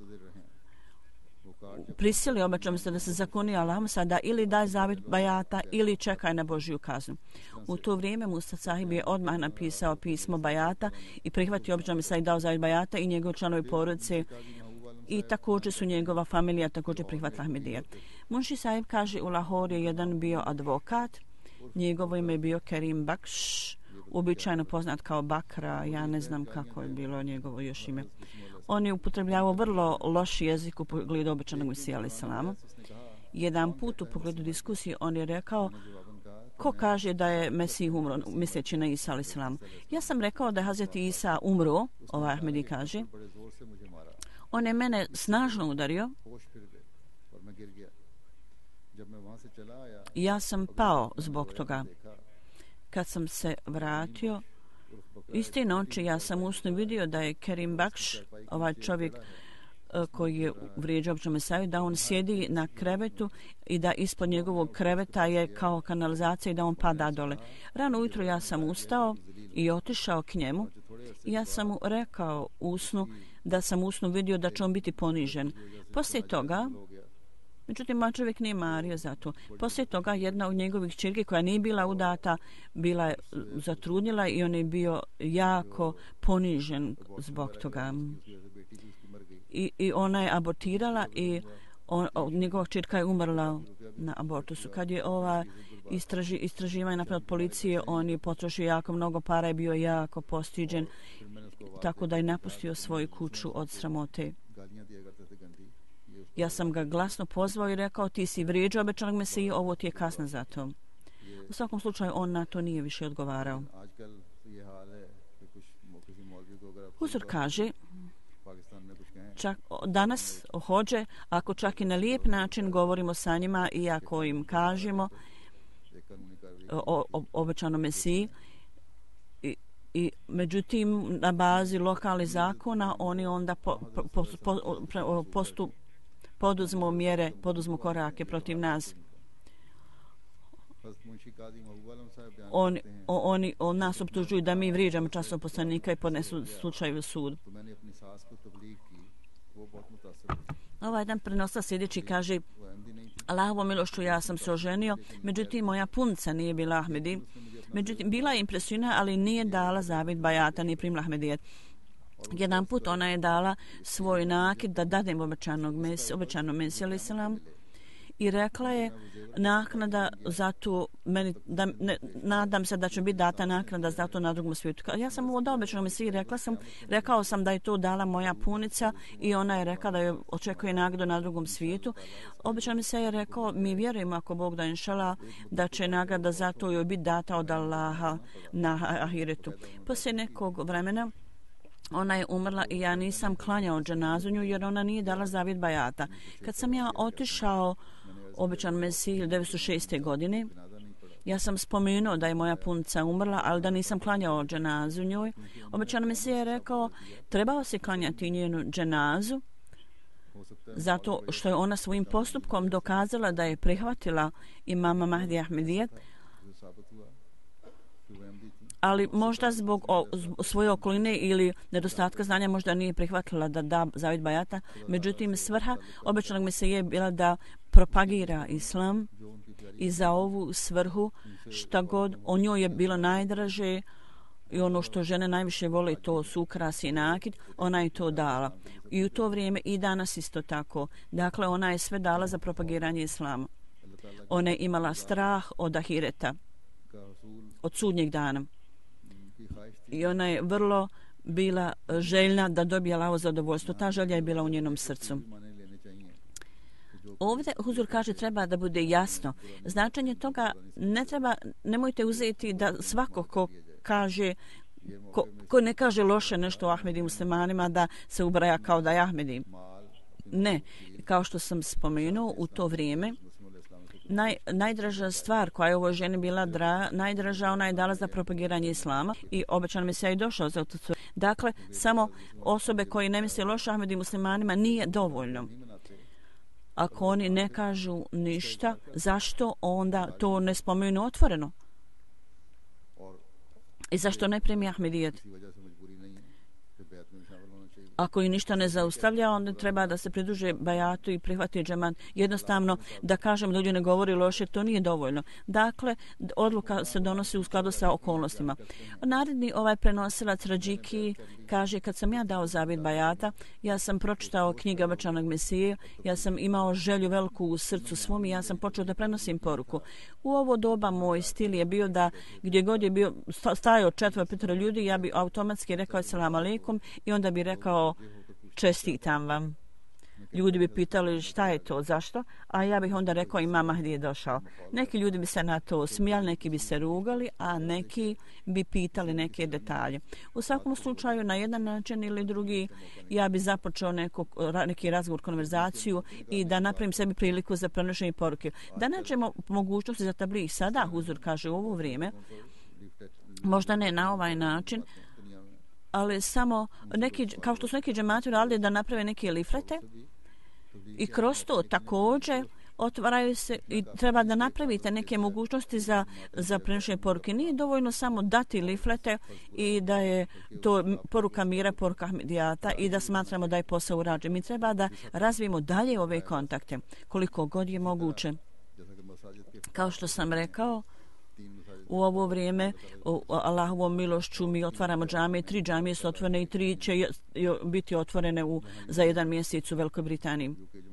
prisili obećam se da se zakuni Allahom sada ili daj zavet bajata ili čekaj na Božju kaznu. U to vrijeme Musa sahib je odmah napisao pismo bajata i prihvatio obećam se i dao zavet bajata i njegovi članovi porodice i također su njegova familija također prihvatila ahmadiyya. Munši sahib kaže u Lahori je jedan bio advokat, njegovo ime je bio Kerim Bakš, uobičajeno poznat kao Bakra, ja ne znam kako je bilo njegovo još ime. On je upotrebljavao vrlo loš jezik u pogledu obećanog Mesija alejhi selam. Jedan put u pogledu diskusije on je rekao, ko kaže da je Mesih umro, misleći na Isa alejhi selam. Ja sam rekao da je Hazreti Isa umro, ovaj Ahmedi kaže. On je mene snažno udario. Ja sam pao zbog toga. Kad sam se vratio, iste noći ja sam usno vidio da je Kerim Bakš, ovaj čovjek koji je vrijeđao obećanog Mesiju, da on sjedi na krevetu i da ispod njegovog kreveta je kao kanalizacija i da on pada dole. Rano ujutro ja sam ustao i otišao k njemu i ja sam mu rekao usnu da sam usnu vidio da će on biti ponižen. Poslije toga, međutim, moj čovjek nije mario za to. Poslije toga jedna od njegovih čirki koja nije bila udata, bila je zatrudnila i on je bio jako ponižen zbog toga. I, i ona je abortirala i on, njegova čirka je umrla na abortusu. Kad je ova istraži, istraživanje napravljeno od policije, on je potrošio jako mnogo para i bio jako postiđen, tako da je napustio svoju kuću od sramote. Ja sam ga glasno pozvao i rekao, ti si vrijeđao obećanog Mesiju, ovo ti je kasno za to. U svakom slučaju, on na to nije više odgovarao. Huzur kaže, čak danas hođe, ako čak i na lijep način govorimo sa njima i ako im kažemo o, o obećanom Mesiji, i, i međutim na bazi lokalnih zakona oni onda po, po, po, po, postup, poduzmu mjere, poduzmu korake protiv nas. Oni, oni on nas optužuju da mi vrijeđamo časnog poslanika i podnesu slučaj u sud. Ovaj dan prenosa sljedeći kaže: Allahovom milošću ja sam se oženio, međutim moja punca nije bila Ahmedi. Međutim, bila je impresivna, ali nije dala zavjet bajata, nije primila Ahmedijet. Jedan put ona je dala svoj nakid da dadem obećanog mesi, obećanom Mesiju alejhi selam, i rekla je naknada za to, meni, da, ne, nadam se da će biti data naknada za to na drugom svijetu. Ja sam ovo da obećanom Mesiji rekla sam, rekao sam da je to dala moja punica i ona je rekla da je očekuje nagradu na drugom svijetu. Obećan Mesija je rekao, mi vjerujemo ako Bog da inšala da će nagrada za to joj biti data od Allaha na ahiretu. Poslije nekog vremena ona je umrla i ja nisam klanjao dženazunju jer ona nije dala zavjet bajata. Kad sam ja otišao obećan Mesiji devetsto šeste. godine, ja sam spomenuo da je moja punica umrla, ali da nisam klanjao dženazu njoj. Obećan Mesija je rekao, trebao se klanjati njenu dženazu zato što je ona svojim postupkom dokazala da je prihvatila imama Mahdi Ahmedijet, ali možda zbog o, svoje okoline ili nedostatka znanja možda nije prihvatila da da zavjet bajata. Međutim, svrha obećanog Mesije je bila da propagira islam i za ovu svrhu šta god o njoj je bilo najdraže i ono što žene najviše vole, to su ukrasi i nakid, ona je to dala. I u to vrijeme i danas isto tako. Dakle, ona je sve dala za propagiranje islama. Ona je imala strah od ahireta, od sudnjeg dana. I ona je vrlo bila željna da dobije Allahovo zadovoljstvo. Ta želja je bila u njenom srcu. Ovdje Huzur kaže treba da bude jasno. Značenje toga ne treba, nemojte uzeti da svako ko kaže, ko, ko ne kaže loše nešto o Ahmedi muslimanima da se ubraja kao da je Ahmedi. Ne, kao što sam spomenuo u to vrijeme, Naj, najdraža stvar koja je ovoj ženi bila dra, najdraža, ona je dala za propagiranje islama i obećan Mesija je došao za to. Dakle, samo osobe koji ne misle loše Ahmedi muslimanima nije dovoljno. Ako oni ne kažu ništa, zašto onda to ne spomenu otvoreno? I zašto ne primi Ahmedijet? Ako i ništa ne zaustavlja, onda treba da se pridruže bajatu i prihvati džemat. Jednostavno, da kažem da ljudi ne govori loše, to nije dovoljno. Dakle, odluka se donosi u skladu sa okolnostima. Naredni ovaj prenosilac Radžiki kaže, kad sam ja dao zavjet bajata, ja sam pročitao knjige obećanog Mesije, ja sam imao želju veliku u srcu svom i ja sam počeo da prenosim poruku. U ovo doba moj stil je bio da gdje god je bio stajao četvr petero ljudi, ja bi automatski rekao selam aleikum i onda bi rekao čestitam vam. Ljudi bi pitali šta je to, zašto, a ja bih onda rekao imam Mahdi je došao. Neki ljudi bi se na to smijali, neki bi se rugali, a neki bi pitali neke detalje. U svakom slučaju, na jedan način ili drugi, ja bi započeo neko, neki razgovor, konverzaciju i da napravim sebi priliku za prenošenje poruke. Da nađemo mogućnosti za tabligh sada, Huzur kaže u ovo vrijeme, možda ne na ovaj način, ali samo neki, kao što su neki džemati radili da naprave neke liflete i kroz to također otvaraju se i treba da napravite neke mogućnosti za, za prenošenje poruke. Nije dovoljno samo dati liflete i da je to poruka mira, poruka Ahmedijata i da smatramo da je posao urađen. Mi treba da razvijemo dalje ove kontakte koliko god je moguće. Kao što sam rekao, u ovo vrijeme u Allahovom milošću mi otvaramo džamije, tri džamije su otvorene i tri će biti otvorene u, za jedan mjesec u Velikoj Britaniji.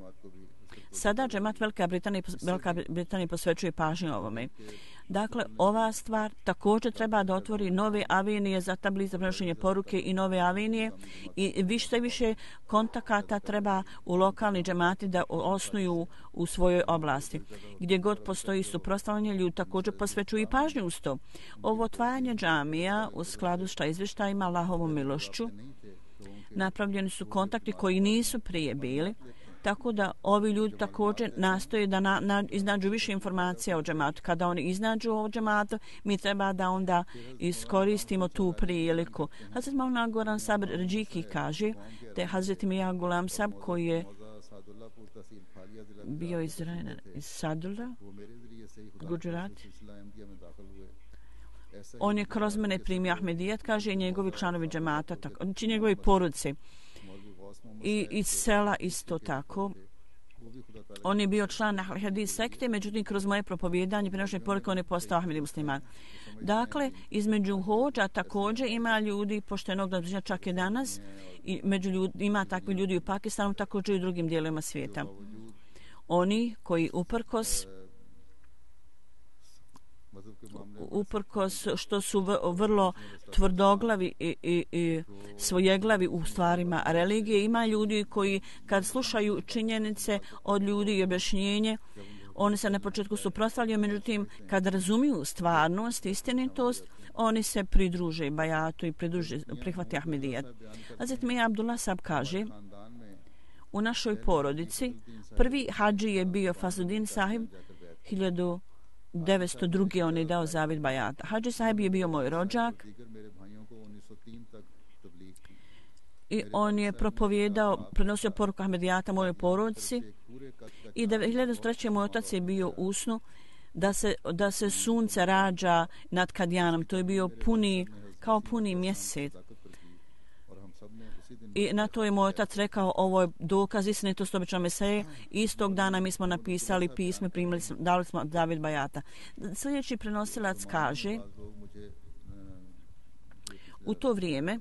Sada džemat Velika Britanija, Velika Britanija posvećuje pažnju ovome. Dakle, ova stvar također treba da otvori nove avenije za tabligh za prenošenje poruke i nove avenije i više više kontakata treba u lokalni džemati da osnuju u svojoj oblasti. Gdje god postoji suprotstavljanje, ljudi također posvećuju i pažnju uz to. Ovo otvaranje džamija u skladu sa izvještajima Allahovom milošću napravljeni su kontakti koji nisu prije bili, tako da ovi ljudi također nastoje da na, na, iznađu više informacija o džematu. Kada oni iznađu o džematu, mi treba da onda iskoristimo tu priliku. Hazret Maulana Goran Sabr Rđiki kaže da je Hazret Mija Gulam Sab koji je bio iz, iz Sadula, Gujarat. On je kroz mene primio Ahmedijet, kaže i njegovi članovi džemata, tako, znači njegovi porodice. I iz sela isto tako. On je bio član Hadis sekte, međutim kroz moje propovijedanje prenošenje poruke on je postao Ahmedi musliman. Dakle, između hođa također ima ljudi poštenog razmišljanja čak i danas i među ljudi, ima takvi ljudi u Pakistanu, također i u drugim dijelovima svijeta. Oni koji uprkos uprkos što su vrlo tvrdoglavi i, i, i svojeglavi u stvarima religije, ima ljudi koji kad slušaju činjenice od ljudi i objašnjenje, oni se na početku suprotstavljaju, međutim kad razumiju stvarnost, istinitost, oni se pridruže bajatu i pridruže, prihvati Ahmedijet. Hazret Mija Abdullah Sab kaže, u našoj porodici prvi hadži je bio Fasudin sahib hiljadu devetsto druge. on je dao zavid bajata. Hadži sahib je bio moj rođak i on je propovijedao, prenosio poruku Ahmedijata mojoj porodici i hiljadu devetsto treće. moj otac je bio u snu da se, da se sunce rađa nad Kadjanom. To je bio puni, kao puni mjesec. I na to je moj otac rekao, ovo je dokaz istinitosti obećanog Mesaje. Istog dana mi smo napisali pismo, primili smo, dali smo zavid bajata. Sljedeći prenosilac kaže, u to vrijeme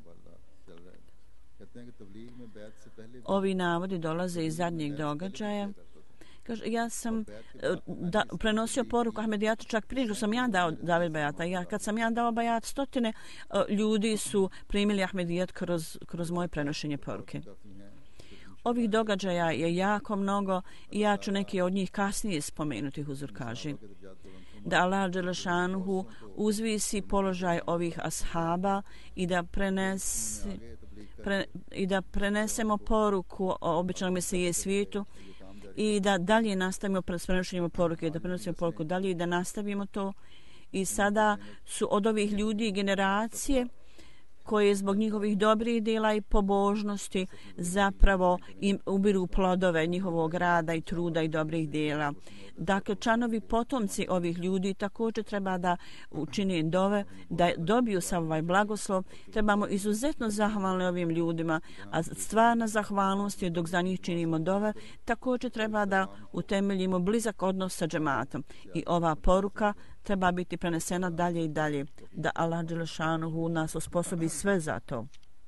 ovi navodi dolaze iz zadnjeg događaja. Kaže, ja sam da, prenosio poruku Ahmedijatu čak prije što sam ja dao zavid bajata. Ja, kad sam ja dao bajat, stotine uh, ljudi su primili Ahmedijat kroz, kroz moje prenošenje poruke. Ovih događaja je jako mnogo i ja ću neki od njih kasnije spomenuti. Huzur kaže da Allah dželešanuhu uzvisi položaj ovih ashaba i da prenese, pre, i da prenesemo poruku o obećanom Mesije svijetu i da dalje nastavimo s prenošenjem poruke, da prenosimo poruku dalje i da nastavimo to. I sada su od ovih ljudi generacije koje zbog njihovih dobrih djela i pobožnosti zapravo im ubiru plodove njihovog rada i truda i dobrih djela. Dakle, članovi potomci ovih ljudi također treba da učine dove, da dobiju sav ovaj blagoslov. Trebamo izuzetno zahvalni ovim ljudima, a stvarna zahvalnost je dok za njih činimo dove. Također treba da utemeljimo blizak odnos sa džematom. I ova poruka treba biti prenesena dalje i dalje, da Allah dželešanuhu nas osposobi sve za to.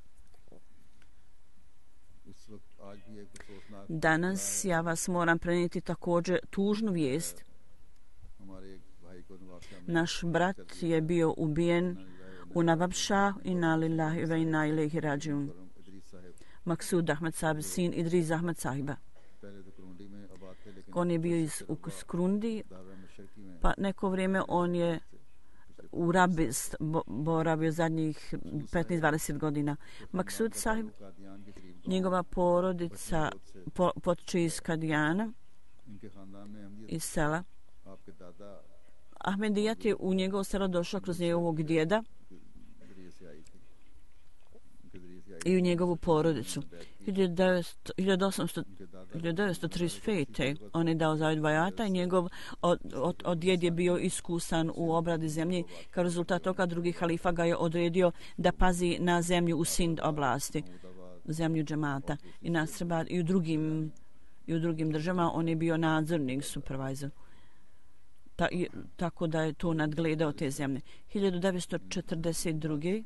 Danas ja vas moram prenijeti također tužnu vijest. Naš brat je bio ubijen u Navabša, inna lillahi ve inna ilaihi rađiun. Maksud Ahmed Sahib, sin Idris Ahmed Sahiba. On je bio iz Skrundi, pa neko vrijeme on je u Rabist boravio zadnjih petnaest dvadeset godina. Maksud Sahib, njegova porodica po, potiče iz Kadijana, iz sela. Ahmedijat je u njegovo selo došao kroz njegovog djeda i u njegovu porodicu. hiljadu devetsto trideset pete. on je dao zavid bajata i njegov od, od, od djed je bio iskusan u obradi zemlje. Kao rezultat toga drugi halifa ga je odredio da pazi na zemlju u Sind oblasti, zemlju džemata i nasreba i u drugim i u drugim državama. On je bio nadzornik, supervisor. Ta, i, tako da je to nadgledao te zemlje. hiljadu devetsto četrdeset druge.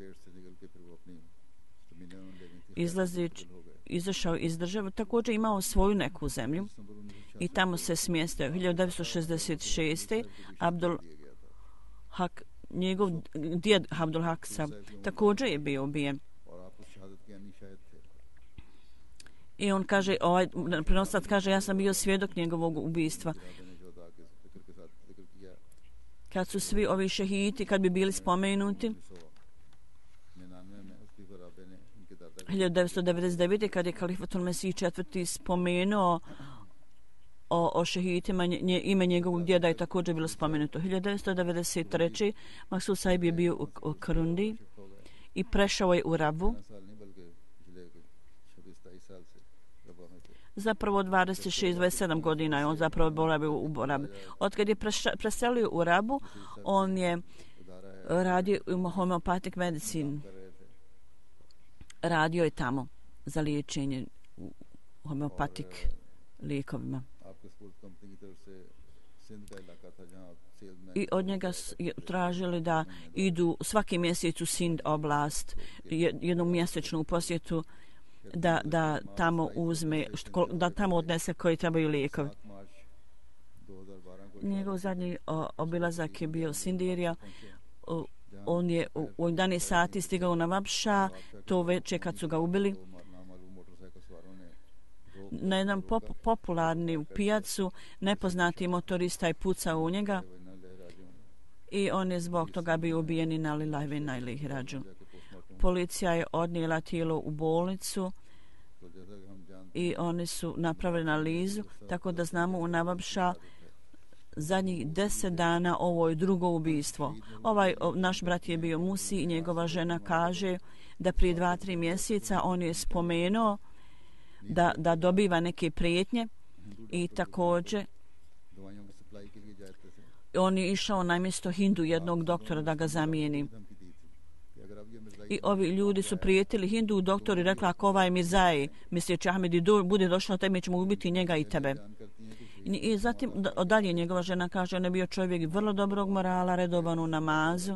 izlazeći izašao iz države, također imao svoju neku zemlju i tamo se smjestio. hiljadu devetsto šezdeset šeste. Abdul Hak, njegov djed Abdul Hak Sab, također je bio ubijen. I on kaže, ovaj prenosac kaže, ja sam bio svjedok njegovog ubistva. Kad su svi ovi šehiti, kad bi bili spomenuti, hiljadu devetsto devedeset devete. kad je Kalifatul Mesih četvrti spomenuo o, o šehitima, nje, ime njegovog djeda je također bilo spomenuto. hiljadu devetsto devedeset treće. Maksud Sahib je bio u, u Karundi i prešao je u Rabu. Zapravo dvadeset šest dvadeset sedam godina je on zapravo boravio u Rabu. Od kad je preselio u Rabu, on je radio u homeopatic medicine. Radio je tamo za liječenje homeopatik lijekovima. I od njega tražili da idu svaki mjesec u Sind oblast, jednu mjesečnu posjetu, da, da tamo uzme, da tamo odnese koji trebaju lijekovi. Njegov zadnji obilazak je bio Sindirija. On je u jedanaest sati stigao na Vapša, to večer kad su ga ubili. Na jedan pop, popularni pijacu nepoznati motorista je pucao u njega i on je zbog toga bio ubijen i na lillahi ve inna ilaihi rađiun. Policija je odnijela tijelo u bolnicu i oni su napravili analizu, tako da znamo u Navabša zadnjih deset dana ovo je drugo ubijstvo. Ovaj o, naš brat je bio Musi i njegova žena kaže da prije dva, tri mjeseca on je spomenuo da, da dobiva neke prijetnje i također on je išao na mjesto Hindu jednog doktora da ga zamijeni. I ovi ljudi su prijetili Hindu doktor i rekla ako ovaj Mirzaji, misleći Ahmedi do, bude došao tebe, mi ćemo ubiti njega i tebe. I, i zatim dalje njegova žena kaže on je bio čovjek vrlo dobrog morala, redovan u namazu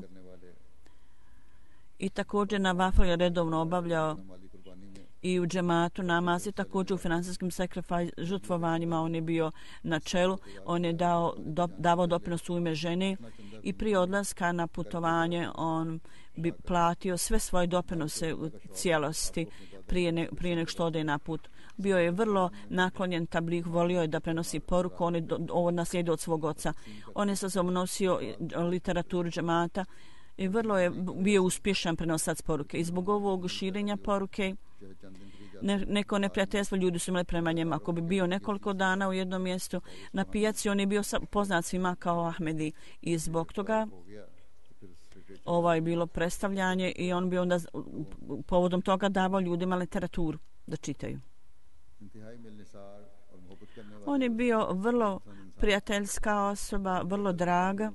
i također na vaflu je redovno obavljao i u džematu namaz i također u finansijskim sakrifaj žrtvovanjima on je bio na čelu, on je dao, do, davao doprinos u ime žene i prije odlaska na putovanje on bi platio sve svoje doprinose u cijelosti prije, ne, prije nek što ode na put. Bio je vrlo naklonjen tabligh, volio je da prenosi poruku, on je do, ovo naslijedio od svog oca. On je sa sobom nosio literaturu džemata i vrlo je bio uspješan prenosac poruke. I zbog ovog širenja poruke ne, neko neprijateljstvo ljudi su imali prema njemu. Ako bi bio nekoliko dana u jednom mjestu na pijaci, on je bio poznat svima kao Ahmedi i zbog toga ovo je bilo predstavljanje i on bi onda povodom toga davao ljudima literaturu da čitaju. On je bio vrlo prijateljska osoba, vrlo draga.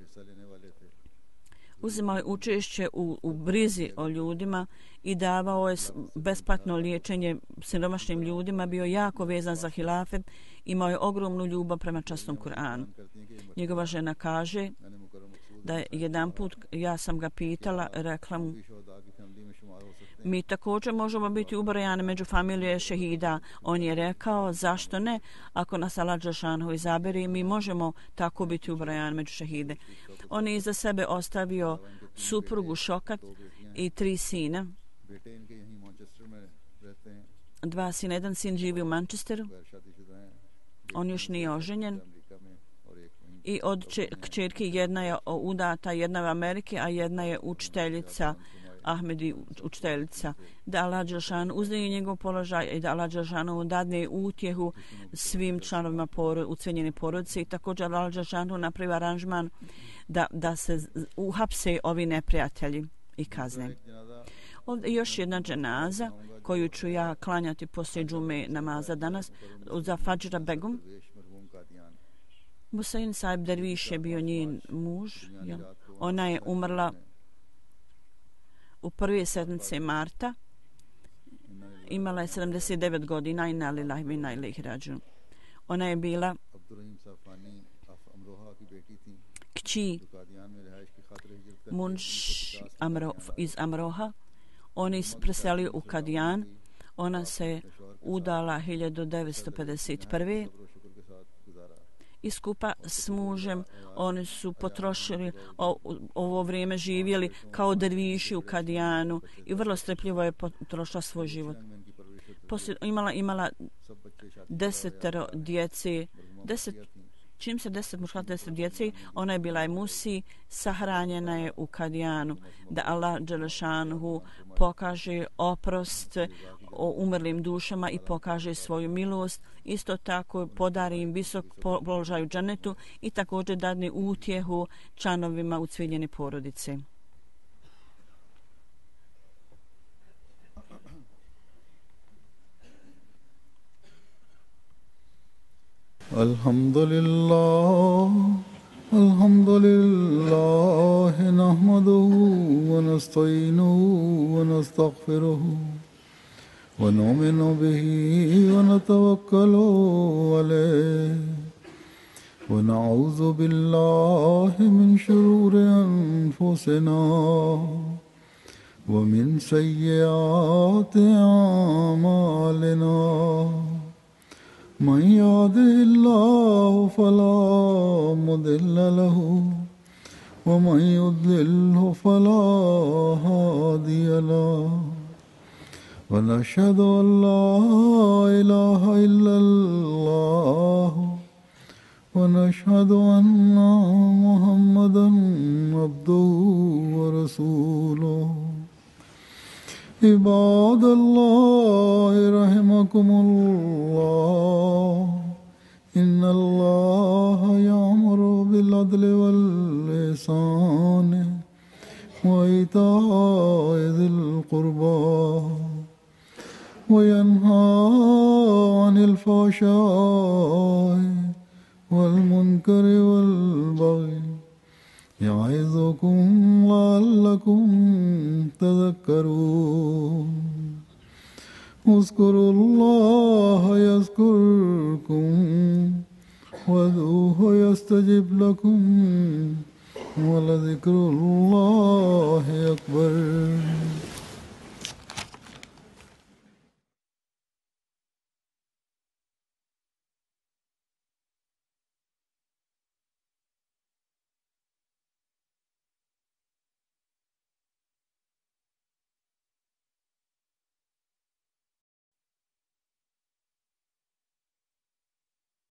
Uzimao je učešće u, u brizi o ljudima i davao je besplatno liječenje siromašnim ljudima, bio jako vezan za hilafet, imao je ogromnu ljubav prema časnom Kur'anu. Njegova žena kaže da je jedan put, ja sam ga pitala, rekla mu, mi također možemo biti ubrojani među familije šehida. On je rekao, zašto ne? Ako nas Allah dželešanohu izabere, mi možemo tako biti ubrojani među šehide. On je iza sebe ostavio suprugu Šokat i tri sina. Dva sina, jedan sin živi u Manchesteru. On još nije oženjen. I od kćerki jedna je udata, jedna je u Ameriki, a jedna je učiteljica, Ahmedi učiteljica. Da Allah dželešanu uzdigne njegov položaj i da Allah dželešanu dadne utjehu svim članovima porod, ucenjene porodice i također Allah dželešanu napravi aranžman da, da se uhapse ovi neprijatelji i kazne. Ovdje još jedna dženaza koju ću ja klanjati poslije džume namaza danas za Fadžra Begum. Musain Saib Derviš je bio njen muž. Jel? Ona je umrla u prve sedmice marta. Imala je sedamdeset devet godina i inna lillahi ve inna ilaihi rađiun. Ona je bila kći Munš Amro, iz Amroha. On je preselio u Kadijan. Ona se udala hiljadu devetsto pedeset prve. I skupa s mužem oni su potrošili o, ovo vrijeme živjeli kao derviši u Kadijanu i vrlo strpljivo je potrošila svoj život. Poslije, imala imala desetero djece, deset čim se deset muškaraca, deset djeci, ona je bila i Musi, sahranjena je u Kadijanu, da Allah Đelešanuhu pokaže oprost o umrlim dušama i pokaže svoju milost, isto tako podari im visok položaj u džennetu i također dadne utjehu članovima ucviljene porodice. Alhamdulillah, alhamdulillah, nahmaduhu wa nasta'inuhu wa nastaghfiruhu wa nu'minu bihi wa natawakkalu alayhi wa na'udhu billahi min shururi anfusina wa min sayyiati a'malina. من يهده الله فلا مضل له ومن يضلله فلا هادي له ونشهد أن لا إله إلا الله ونشهد أن محمدا عبده ورسوله. عباد الله رحمكم الله إن الله يأمر بالعدل والإحسان وإيتاء ذي القربى وينهى عن الفحشاء والمنكر والبغي يعظكم لعلكم تذكرون. اذكروا الله يذكركم وادعوه يستجب لكم ولذكر الله أكبر.